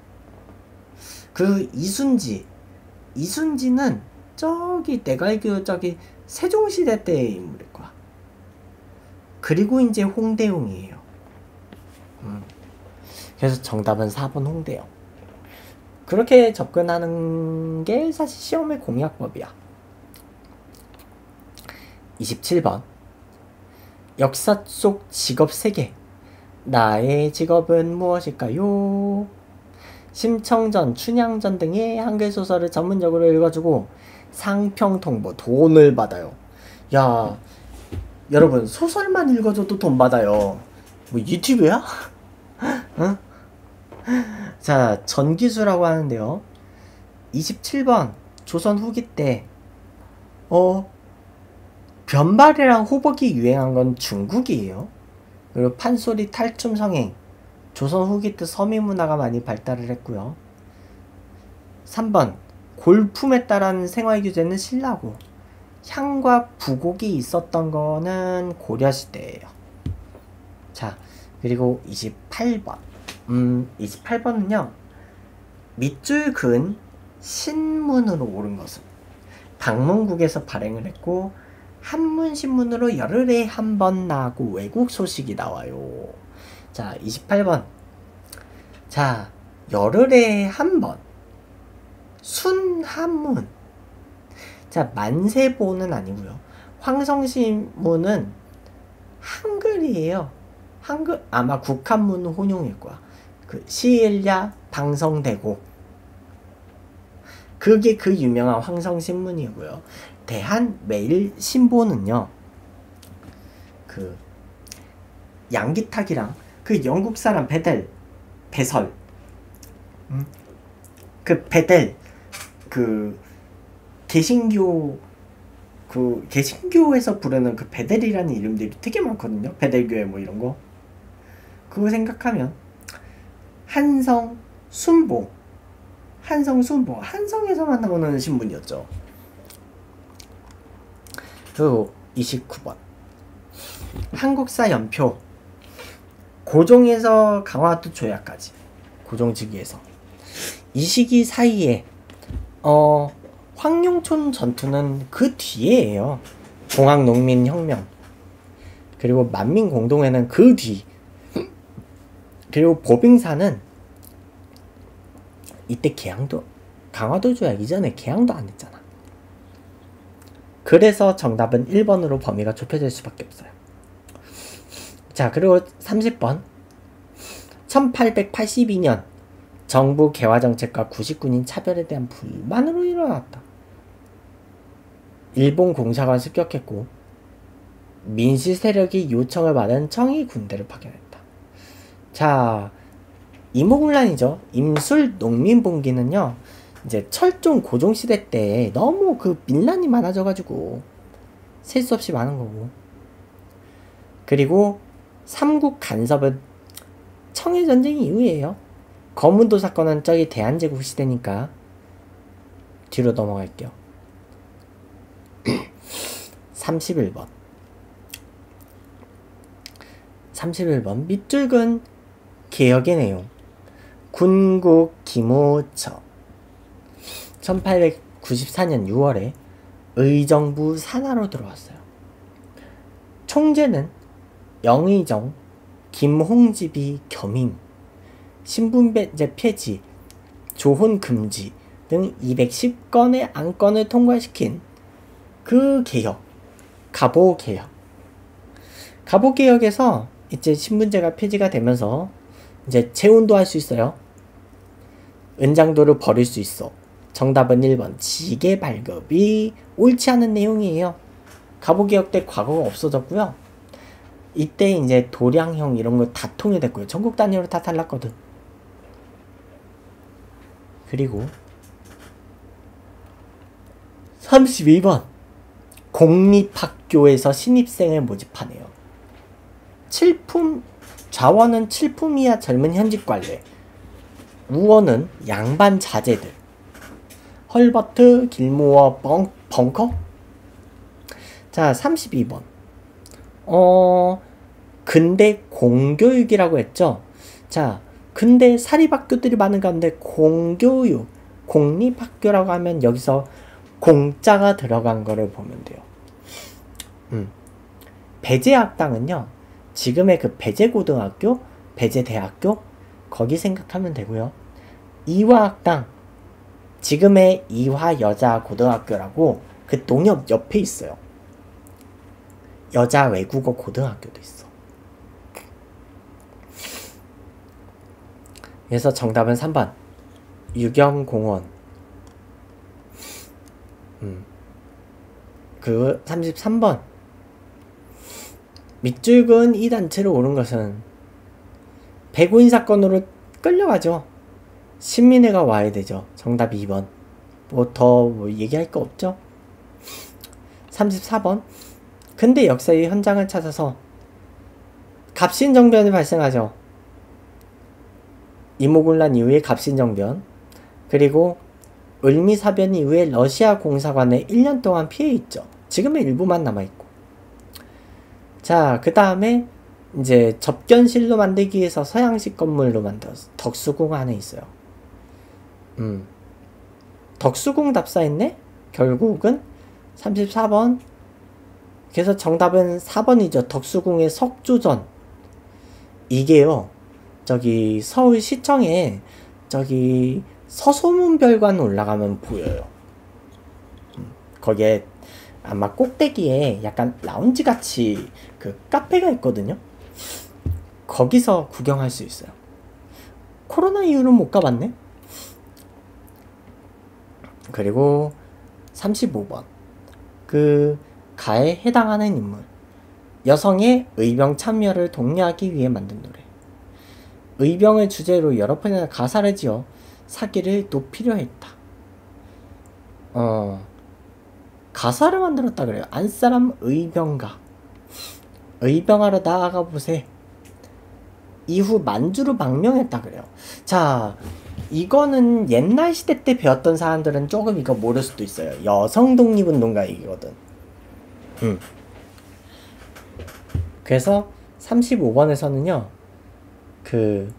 그 이순지 이순지는 저기 내가 알기로 저기 세종시대 때의 인물일 거야. 그리고 이제 홍대웅이에요. 음. 그래서 정답은 사 번 홍대웅. 그렇게 접근하는 게 사실 시험의 공략법이야. 이십칠 번 역사 속 직업 세계. 나의 직업은 무엇일까요? 심청전, 춘향전 등의 한글 소설을 전문적으로 읽어주고 상평통보 돈을 받아요. 야, 여러분 소설만 읽어줘도 돈 받아요. 뭐 유튜브야? 응? 자, 전기수라고 하는데요. 이십칠 번 조선 후기 때 어 변발이랑 호복이 유행한 건 중국이에요. 그리고 판소리, 탈춤, 성행, 조선 후기 때 서민 문화가 많이 발달을 했고요. 삼 번 골품에 따른 생활 규제는 신라고, 향과 부곡이 있었던 거는 고려시대예요. 자, 그리고 이십팔 번 음, 이십팔 번은요. 밑줄 그은 신문으로 오른 것은, 방문국에서 발행을 했고 한문신문으로 열흘에 한 번 나고 외국 소식이 나와요. 자, 이십팔 번. 자, 열흘에 한 번. 순한문. 자, 만세보는 아니고요. 황성신문은 한글이에요. 한글, 아마 국한문 혼용일 거야. 그 시일야 방성대고. 그게 그 유명한 황성신문이고요. 대한매일신보는요, 그 양기탁이랑 그 영국 사람 베델, 베설, 음? 그 베델, 그 개신교, 그 개신교에서 부르는 그 베델이라는 이름들이 되게 많거든요. 베델교회 뭐 이런 거. 그거 생각하면 한성 순보, 한성 순보, 한성에서만 나오는 신문이었죠. 그리고 이십구 번 한국사 연표. 고종에서 강화도 조약까지, 고종직위에서 이 시기 사이에 어 황룡촌 전투는 그 뒤에예요. 공학농민혁명. 그리고 만민공동회는 그 뒤. 그리고 보빙사는 이때 개항도, 강화도 조약 이전에 개항도 안 했잖아. 그래서 정답은 일 번으로 범위가 좁혀질 수밖에 없어요. 자, 그리고 삼십 번 천팔백팔십이 년 정부 개화정책과 구식군인 차별에 대한 불만으로 일어났다. 일본 공사가 습격했고 민시 세력이 요청을 받은 청이 군대를 파견했다. 자, 이모군란이죠. 임술 농민봉기는요, 이제 철종 고종시대 때 너무 그 민란이 많아져가지고 셀 수 없이 많은 거고. 그리고 삼국 간섭은 청해전쟁 이후에요. 거문도 사건은 저기 대한제국 시대니까 뒤로 넘어갈게요. 삼십일 번 삼십일 번 밑줄근 개혁의 내용. 군국 기모처 천팔백구십사 년 유월에 의정부 산하로 들어왔어요. 총재는 영의정, 김홍집이 겸임, 신분제 폐지, 조혼 금지 등 이백십 건의 안건을 통과시킨 그 개혁, 갑오개혁. 갑오개혁에서 이제 신분제가 폐지가 되면서 이제 체온도 할 수 있어요. 은장도를 버릴 수 있어. 정답은 일 번 지게 발급이 옳지 않은 내용이에요. 갑오개혁 때 과거가 없어졌고요. 이때 이제 도량형 이런 거 다 통일됐고요. 전국 단위로 다 달랐거든. 그리고 삼십이 번 공립학교에서 신입생을 모집하네요. 칠품 좌원은 칠품 이하 젊은 현직 관례, 우원은 양반 자제들, 헐버트, 길모어, 벙, 벙커? 자, 삼십이 번 어... 근대 공교육이라고 했죠. 자, 근대 사립학교들이 많은 가운데 공교육, 공립학교라고 하면 여기서 공짜가 들어간 거를 보면 돼요. 음. 배제학당은요, 지금의 그 배제고등학교, 배제대학교 거기 생각하면 되고요. 이화학당, 지금의 이화여자고등학교라고 그 농협 옆에 있어요. 여자 외국어 고등학교도 있어. 그래서 정답은 삼 번 유경공원. 음. 그 삼십삼 번 밑줄근 이 단체를 오른 것은 백오인 사건으로 끌려가죠. 신민회가 와야 되죠. 정답 이 번. 뭐 더 뭐 얘기할 거 없죠. 삼십사 번 근대 역사의 현장을 찾아서 갑신정변이 발생하죠. 이모군란 이후에 갑신정변, 그리고 을미사변 이후에 러시아 공사관에 일 년 동안 피해 있죠. 지금의 일부만 남아있고. 자, 그 다음에 이제 접견실로 만들기 위해서 서양식 건물로 만들었어. 덕수궁 안에 있어요. 음. 덕수궁 답사했네? 결국은 삼십사 번. 그래서 정답은 사 번이죠. 덕수궁의 석조전. 이게요, 저기 서울시청에 저기 서소문별관 올라가면 보여요. 음, 거기에 아마 꼭대기에 약간 라운지 같이 그 카페가 있거든요. 거기서 구경할 수 있어요. 코로나 이후로는 못 가봤네. 그리고 삼십오 번 그 가에 해당하는 인물, 여성의 의병 참여를 독려하기 위해 만든 노래. 의병을 주제로 여러 번이나 가사를 지어 사기를 높이려 했다. 어, 가사를 만들었다 그래요. 안사람 의병가, 의병하러 나아가 보세. 이후 만주로 망명했다 그래요. 자, 이거는 옛날 시대 때 배웠던 사람들은 조금 이거 모를 수도 있어요. 여성 독립운동가 얘기거든. 음. 그래서 삼십오 번에서는요, 그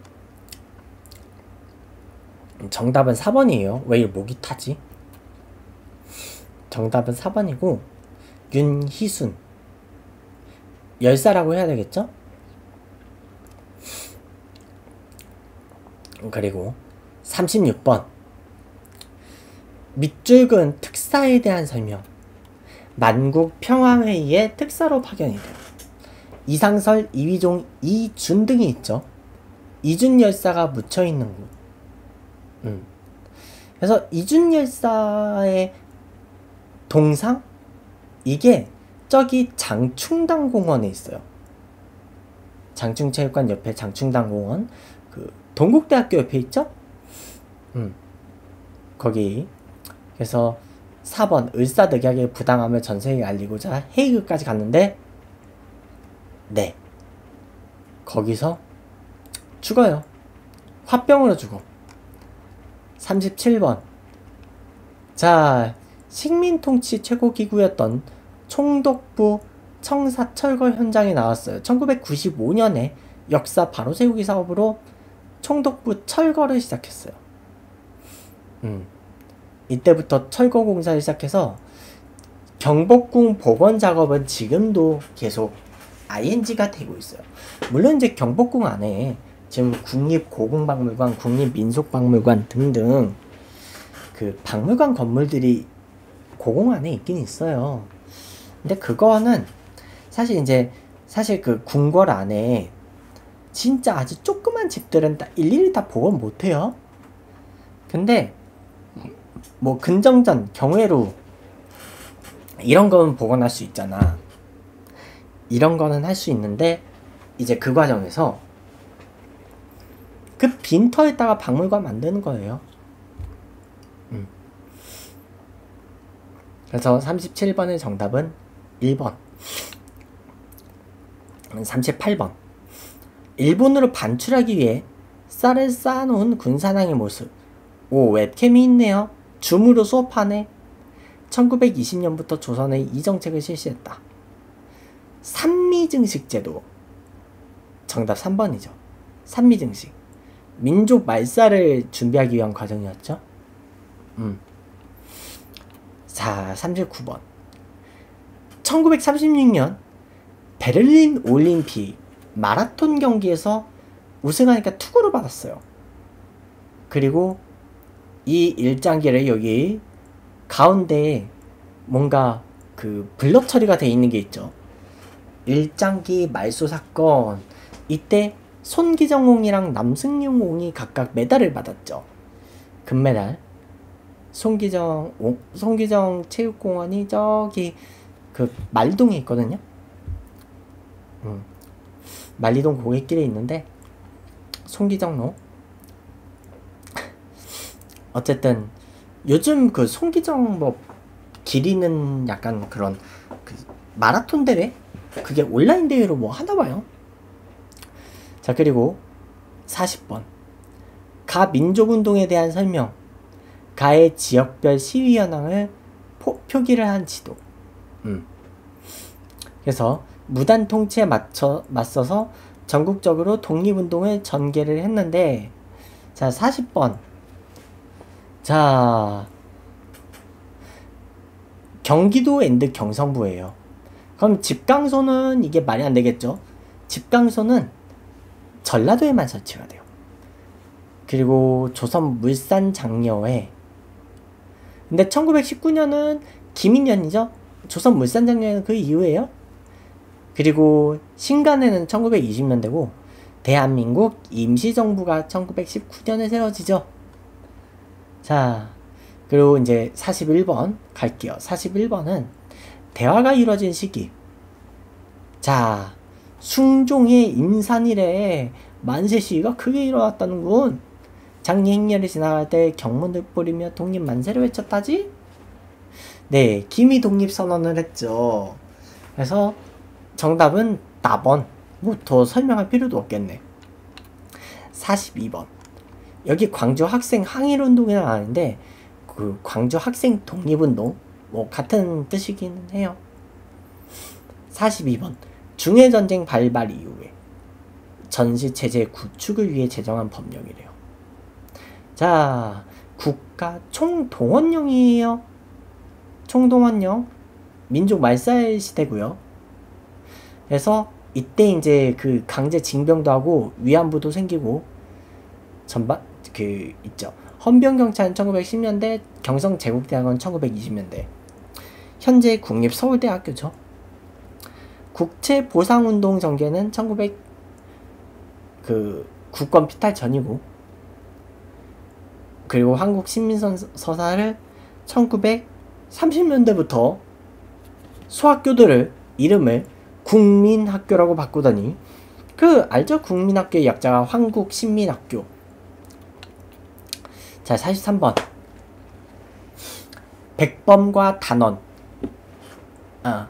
정답은 사 번이에요. 왜 이 목이 타지? 정답은 사 번이고 윤희순, 열사라고 해야 되겠죠? 그리고 삼십육 번 밑줄근 특사에 대한 설명. 만국 평화회의의 특사로 파견이 돼요. 이상설, 이휘종, 이준 등이 있죠. 이준 열사가 묻혀있는 곳. 음. 그래서 이준 열사의 동상? 이게 저기 장충당공원에 있어요. 장충체육관 옆에 장충당공원, 그 동국대학교 옆에 있죠? 음. 거기. 그래서 사 번 을사늑약의 부당함을 전세계에 알리고자 헤이그까지 갔는데, 네, 거기서 죽어요. 화병으로 죽어. 삼십칠 번 자, 식민통치 최고기구였던 총독부 청사철거 현장에 나왔어요. 천구백구십오 년에 역사 바로 세우기 사업으로 총독부 철거를 시작했어요. 음. 이때부터 철거 공사를 시작해서 경복궁 복원 작업은 지금도 계속 아이엔지가 되고 있어요. 물론 이제 경복궁 안에 지금 국립고궁박물관, 국립민속박물관 등등 그 박물관 건물들이 고궁 안에 있긴 있어요. 근데 그거는 사실 이제 사실 그 궁궐 안에 진짜 아주 조그만 집들은 다 일일이 다 복원 못해요. 근데 뭐 근정전, 경회로 이런 거는 복원할 수 있잖아. 이런 거는 할 수 있는데 이제 그 과정에서 그 빈터에다가 박물관 만드는 거예요. 음. 그래서 삼십칠 번의 정답은 일 번. 삼십팔 번. 일본으로 반출하기 위해 쌀을 쌓아놓은 군사당의 모습. 오, 웹캠이 있네요. 줌으로 수업하네. 천구백이십 년부터 조선의 이 정책을 실시했다. 산미증식 제도. 정답 삼 번이죠. 산미증식. 민족 말살을 준비하기 위한 과정이었죠. 음. 자, 삼십구 번. 천구백삼십육 년 베를린 올림픽 마라톤 경기에서 우승하니까 투구를 받았어요. 그리고 이 일장기를 여기 가운데에 뭔가 그 블럭 처리가 돼 있는 게 있죠. 일장기 말소 사건. 이때 손기정옹이랑 남승용옹이 각각 메달을 받았죠. 금메달. 손기정 옹, 손기정 체육공원이 저기 그 말동에 있거든요. 음. 만리동 고객길에 있는데 손기정로. 어쨌든 요즘 그 손기정 뭐 기리는 약간 그런 그 마라톤 대회? 그게 온라인 대회로 뭐 하나봐요. 자, 그리고 사십 번. 가 민족운동에 대한 설명. 가의 지역별 시위 현황을 포, 표기를 한 지도. 음. 그래서 무단 통치에 맞춰, 맞서서 전국적으로 독립운동을 전개를 했는데, 자, 사십 번. 자, 경기도 앤드 경성부예요. 그럼 집강소는 이게 말이 안 되겠죠? 집강소는 전라도에만 설치가 돼요. 그리고 조선 물산 장려회. 근데 천구백십구 년은 기민년이죠? 조선 물산 장려회는 그 이후에요. 그리고 신간회는 천구백이십 년대고 대한민국 임시정부가 천구백십구 년에 세워지죠. 자, 그리고 이제 사십일 번 갈게요. 사십일 번은 대화가 이루어진 시기. 자, 숭종의 임산일에 만세 시위가 크게 일어났다는군. 장리 행렬이 지나갈 때 경문을 뿌리며 독립 만세를 외쳤다지? 네, 기미 독립선언을 했죠. 그래서 정답은 사 번. 뭐 더 설명할 필요도 없겠네. 사십이 번. 여기 광주 학생 항일운동이 나왔는데 그 광주 학생 독립운동 뭐 같은 뜻이기는 해요. 사십이 번. 중해전쟁 발발 이후에 전시체제 구축을 위해 제정한 법령이래요. 자, 국가 총동원령이에요. 총동원령. 민족 말살 시대고요. 그래서 이때 이제 그 강제 징병도 하고 위안부도 생기고 전반 그 있죠. 헌병경찰은 천구백십 년대, 경성제국대학원 천구백이십 년대. 현재 국립서울대학교죠. 국채보상운동 전개는 천구백 그 국권 피탈 전이고, 그리고 한국 신민서사를 천구백삼십 년대부터 소학교들을 이름을 국민학교라고 바꾸더니, 그 알죠? 국민학교의 약자가 한국신민학교. 자, 사십삼 번. 백범과 단원. 아,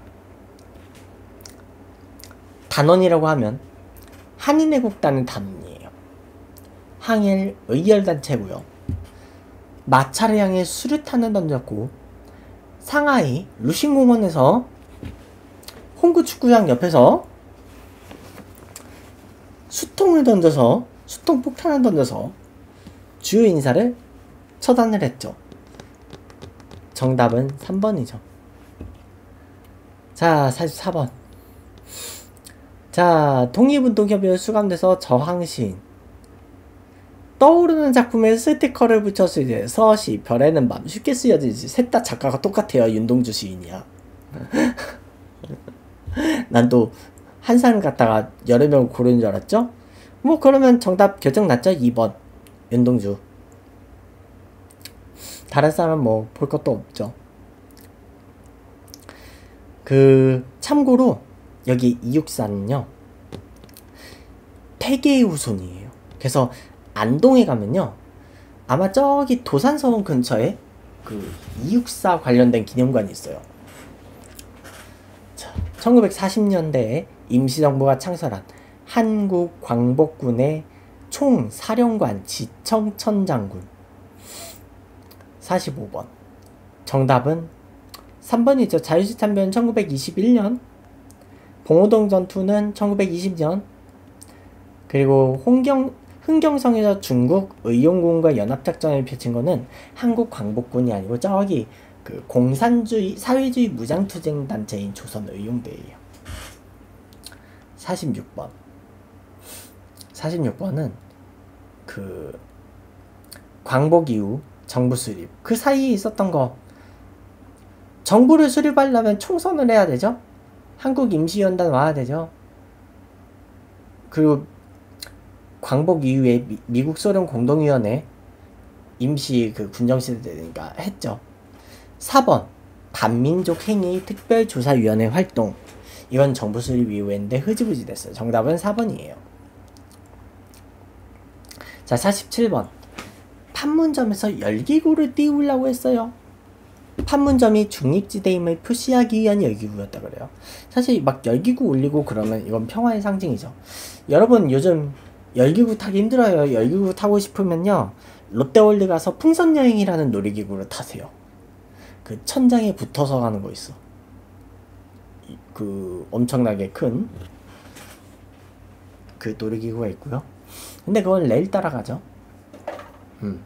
단원이라고 하면 한인애국단의 단원이에요. 항일 의열단체고요. 마차를 향해 수류탄을 던졌고, 상하이 루신공원에서 홍구 축구장 옆에서 수통을 던져서 수통 폭탄을 던져서 주요 인사를 처단을 했죠. 정답은 삼 번이죠. 자, 사십사 번. 자, 독립운동협의회 수감돼서 저항시인. 떠오르는 작품에 스티커를 붙여서 이제 서시, 별에는 밤 쉽게 쓰여지지. 셋 다 작가가 똑같아요. 윤동주 시인이야. 난 또 한 사람 갖다가 여러 명 고르는 줄 알았죠? 뭐 그러면 정답 결정 났죠? 이 번 윤동주. 다른 사람 뭐 볼 것도 없죠. 그 참고로 여기 이육사는요 폐계의 후손이에요. 그래서 안동에 가면요 아마 저기 도산서원 근처에 그 이육사 관련된 기념관이 있어요. 자, 천구백사십 년대에 임시정부가 창설한 한국 광복군의 총사령관 지청천 장군. 사십오 번 정답은 삼 번이죠. 자유시참변 천구백이십일 년, 봉오동 전투는 천구백이십 년, 그리고 홍경, 흥경성에서 중국 의용군과 연합작전을 펼친 거는 한국 광복군이 아니고 저기 그 공산주의 사회주의 무장투쟁 단체인 조선의용대예요. 사십육 번 사십육 번은 그 광복 이후 정부 수립, 그 사이에 있었던 거. 정부를 수립하려면 총선을 해야 되죠. 한국 임시연단 와야 되죠. 그리고 광복 이후에 미, 미국 소련 공동위원회 임시 그 군정시대니까 했죠. 사 번 반민족 행위 특별조사위원회 활동. 이건 정부 수립 이후인데 흐지부지 됐어요. 정답은 사 번이에요. 자, 사십칠 번 판문점에서 열기구를 띄우려고 했어요. 판문점이 중립지대임을 표시하기 위한 열기구였다 그래요. 사실 막 열기구 올리고 그러면 이건 평화의 상징이죠. 여러분 요즘 열기구 타기 힘들어요. 열기구 타고 싶으면요 롯데월드 가서 풍선여행이라는 놀이기구를 타세요. 그 천장에 붙어서 가는 거 있어. 그 엄청나게 큰 그 놀이기구가 있고요. 근데 그건 레일 따라가죠. 음.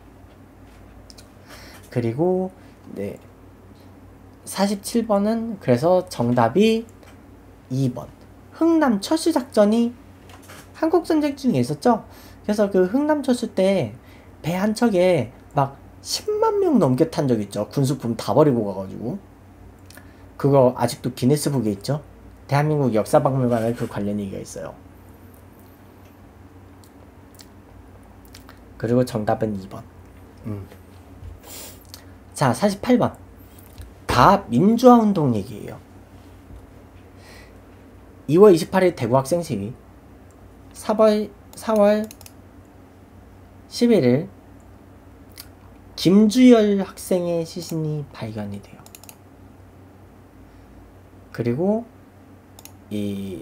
그리고 네 사십칠 번은 그래서 정답이 이 번 흥남 철수작전이 한국전쟁 중에 있었죠. 그래서 그 흥남 철수 때 배 한 척에 막 십만 명 넘게 탄 적 있죠. 군수품 다 버리고 가가지고. 그거 아직도 기네스북에 있죠. 대한민국 역사박물관에 그 관련 얘기가 있어요. 그리고 정답은 이 번. 음. 자, 사십팔 번. 다 민주화운동 얘기예요. 이월 이십팔일 대구 학생 시위. 사월, 사월 십일일 김주열 학생의 시신이 발견이 돼요. 그리고 이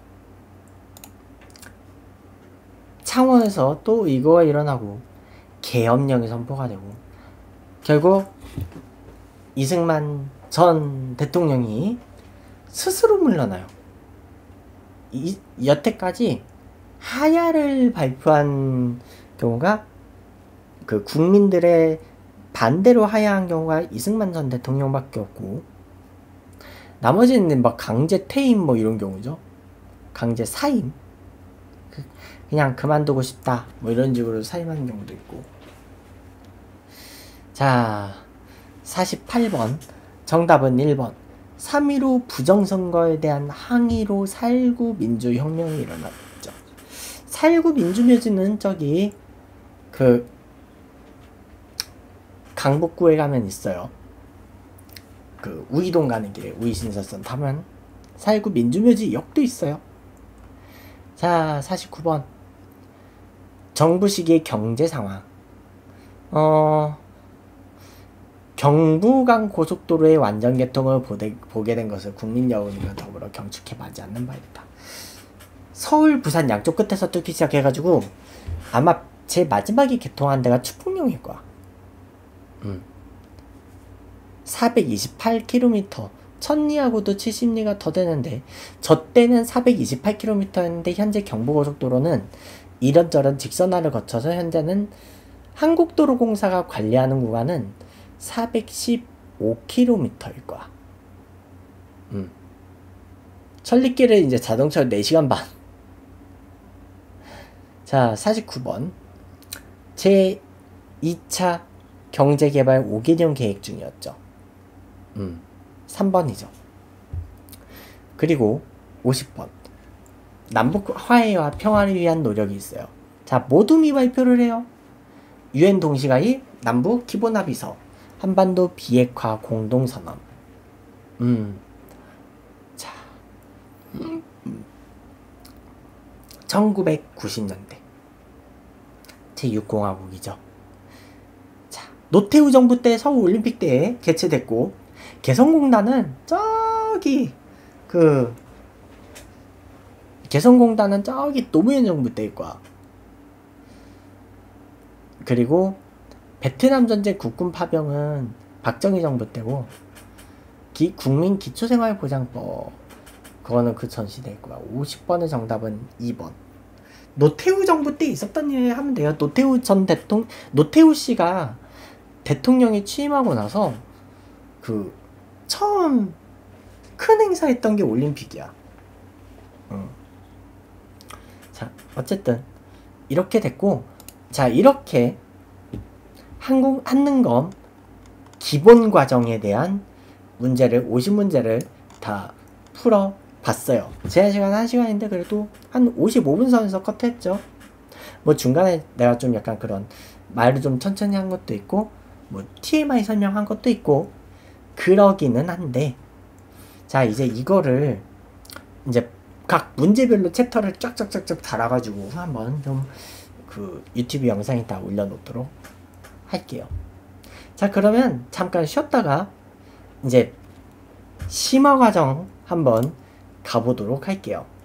창원에서 또 이거가 일어나고 계엄령이 선포가 되고 결국 이승만 전 대통령이 스스로 물러나요. 이, 여태까지 하야를 발표한 경우가 그 국민들의 반대로 하야한 경우가 이승만 전 대통령밖에 없고 나머지는 막 강제 퇴임 뭐 이런 경우죠. 강제 사임. 그, 그냥 그만두고 싶다 뭐 이런 식으로 사임하는 경우도 있고. 자, 사십팔 번 정답은 일 번 삼일오 부정선거에 대한 항의로 살구 민주혁명이 일어났죠. 살구 민주묘지는 저기 그 강북구에 가면 있어요. 그 우이동 가는 길에 우이신설선 타면 살구 민주묘지 역도 있어요. 자, 사십구 번 정부 시기의 경제 상황. 어 경부강 고속도로의 완전 개통을 보되, 보게 된 것을 국민 여론과 더불어 경축해 맞지 않는 바입니다. 서울, 부산 양쪽 끝에서 뚫기 시작해가지고 아마 제 마지막에 개통한 데가 축풍령일 거야. 음. 사백이십팔 킬로미터. 천리하고도 칠십 리가 더 되는데 저 때는 사백이십팔 킬로미터였는데 현재 경부고속도로는 이런저런 직선화를 거쳐서 현재는 한국도로공사가 관리하는 구간은 사백십오 킬로미터일 거야. 음. 천리길을 이제 자동차로 네 시간 반. 자, 사십구 번 제이 차 경제개발 오 개년 계획 중이었죠. 음. 삼 번이죠. 그리고 오십 번 남북 화해와 평화를 위한 노력이 있어요. 자, 모두 미발표를 해요. 유엔 동시가입, 남북 기본합의서, 한반도 비핵화 공동선언. 음, 자, 음, 천구백구십 년대 제육 공화국이죠. 자, 노태우 정부 때 서울올림픽 때 개최됐고, 개성공단은 저기 그 개성공단은 저기 노무현 정부 때일 거야. 그리고 베트남 전쟁 국군 파병은 박정희 정부 때고, 기, 국민 기초생활보장법 그거는 그 전 시대일 거야. 오십 번의 정답은 이 번. 노태우 정부 때 있었던 일 하면 돼요. 노태우 전 대통령, 노태우 씨가 대통령이 취임하고 나서 그 처음 큰 행사했던 게 올림픽이야. 응. 자, 어쨌든 이렇게 됐고, 자, 이렇게 한국 한능검 기본 과정에 대한 문제를 오십 문제를 다 풀어 봤어요. 제한 시간 한 시간인데 그래도 한 오십오 분 선에서 컷했죠. 뭐 중간에 내가 좀 약간 그런 말을 좀 천천히 한 것도 있고, 뭐 티엠아이 설명한 것도 있고 그러기는 한데, 자, 이제 이거를 이제 각 문제별로 챕터를 쫙쫙쫙쫙 달아가지고 한번 좀 그 유튜브 영상에 다 올려놓도록 할게요. 자, 그러면 잠깐 쉬었다가 이제 심화 과정 한번 가보도록 할게요.